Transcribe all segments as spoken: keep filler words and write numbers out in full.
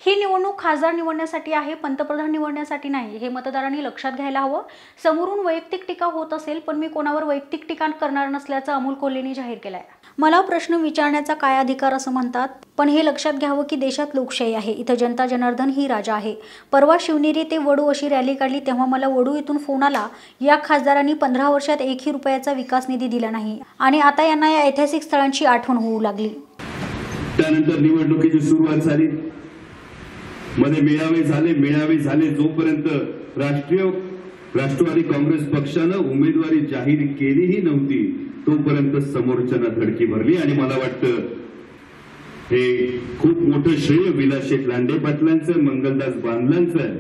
ही निवडणूक खासदार निवडण्यासाठी आहे, पंतप्रधान निवडण्यासाठी नाही, हे मतदारांनी लक्षात घ्यायला हवं। समोरून वैयक्तिक टीका होत असेल पण मी कोणावर वैयक्तिक टीका करणार नसल्याचं अमोल कोल्हेंनी जाहीर केलंय। मला प्रश्न विचारण्याचा काय अधिकार असं म्हणतात, पण हे लक्षात घ्यावं की देशात लोकशाही आहे, इथं जनता जनार्दन ही राजा आहे। परवा शिवनेरी ते वडू अशी रॅली काढली तेव्हा मला वडू इथून फोन आला, या खासदारांनी पंधरा वर्षात एकही रुपयाचा विकास निधी दिला नाही आणि आता यांना या ऐतिहासिक स्थळांची आठवण होऊ लागली। त्यानंतर निवडणुकीची सुरुवात झाली, मध्ये मेळावे झाले मेळावे झाले जोपर्यंत राष्ट्रीय राष्ट्रवादी काँग्रेस पक्षाने उमेदवारी जाहीर केलीही नव्हती तोपर्यंत समोरच्यांना धडकी भरली आणि मला वाटतं हे खूप मोठं श्रेय विलास शेठ लांडे पाटलांचं, मंगलदास बांधलांचं आहे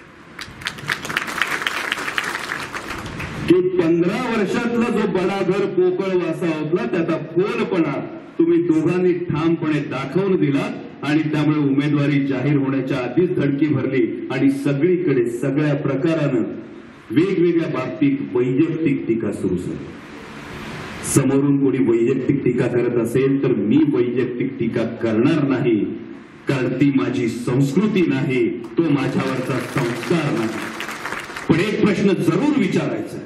की पंधरा वर्षातला जो बडाघर पोकळ वासा होता त्याचा फोलपणा तुम्ही दोघांनी ठामपणे दाखवून दिला आणि त्यामुळे उमेदवारी जाहीर होण्याच्या आधीच धडकी भरली आणि सगळीकडे सगळ्या प्रकारानं वेगवेगळ्या बाबतीत वैयक्तिक टीका सुरू झाली। समोरून कोणी वैयक्तिक टीका करत असेल तर मी वैयक्तिक टीका करणार नाही, कारण ती माझी संस्कृती नाही, तो माझ्यावरचा संस्कार नाही। पण एक प्रश्न जरूर विचारायचा,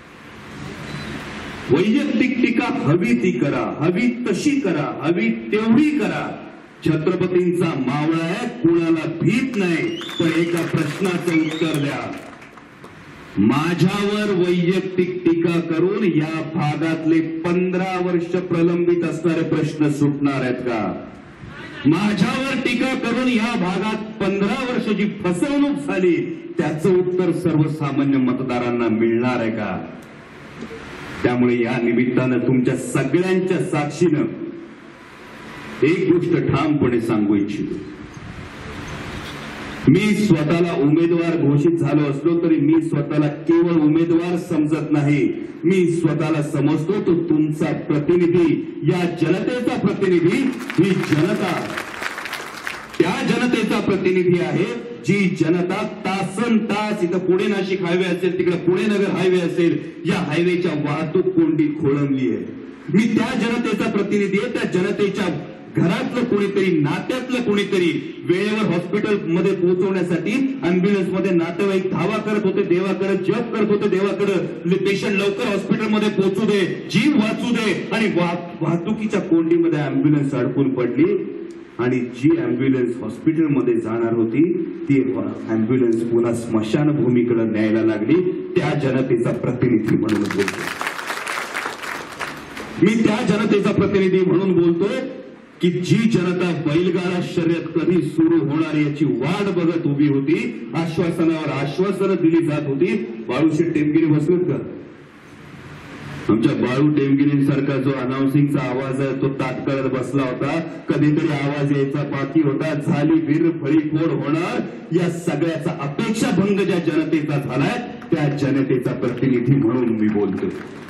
वैयक्तिक टीका हवी ती करा, हवी तशी करा, हवी तेवढी करा। छत्रपतींचा मावळा आहे, कुणाला भीत नाही, पण एका प्रश्नाचं उत्तर द्या, माझ्यावर वैयक्तिक टीका करून या भागातले पंधरा वर्ष प्रलंबित असणारे प्रश्न सुटणार आहेत का? माझ्यावर टीका करून या भागात पंधरा वर्ष जी फसवणूक झाली त्याचं उत्तर सर्वसामान्य मतदारांना मिळणार आहे का? त्यामुळे या निमित्तानं तुमच्या सगळ्यांच्या साक्षीनं एक गोष्ट ठामपणे सांगू इच्छितो, मी स्वतःला उमेदवार घोषित झालो असलो तरी मी स्वतःला केवळ उमेदवार समजत नाही, मी स्वतःला समजतो तो तुमचा प्रतिनिधी, या जनतेचा प्रतिनिधी। ही जनता त्या जनतेचा प्रतिनिधी आहे जी जनता तासन तास इथं पुणे नाशिक हायवे असेल, तिकडे पुणे नगर हायवे असेल, या हायवेच्या वाहतूक कोंडीत खोळंबली आहे। मी त्या जनतेचा प्रतिनिधी आहे, त्या जनतेच्या घरातलं कोणीतरी, नात्यातलं कोणीतरी वेळेवर हॉस्पिटल मध्ये पोहोचवण्यासाठी अँब्युलन्स मध्ये नातेवाईक धावा करत होते, देवाकडे जप करत होते, देवाकडे पेशंट लवकर हॉस्पिटलमध्ये पोहोचू दे, जीव वाचू दे, आणि वाहतुकीच्या कोंडीमध्ये अँब्युलन्स अडकून पडली आणि जी अँब्युलन्स हॉस्पिटलमध्ये जाणार होती ती अँब्युलन्स पुन्हा स्मशानभूमीकडे न्यायला लागली। त्या जनतेचा प्रतिनिधी म्हणून बोलतो मी, त्या जनतेचा प्रतिनिधी म्हणून बोलतोय की जी जनता बैलगाडा शर्यत कधी सुरू होणार याची वाट बघत उभी होती, आश्वासनावर आश्वासनं दिली जात होती। बाळूशेठ टेमगिरी बसलेत का? आमच्या बाळू टेमगिरींसारखा जो अनाउन्सिंगचा आवाज आहे तो तात्काळात बसला होता, कधीतरी आवाज यायचा बाकी होता, झाली वीर फळी फोड होणार। या सगळ्याचा अपेक्षा भंग ज्या जनतेचा झालाय त्या जनतेचा प्रतिनिधी म्हणून मी बोलतो।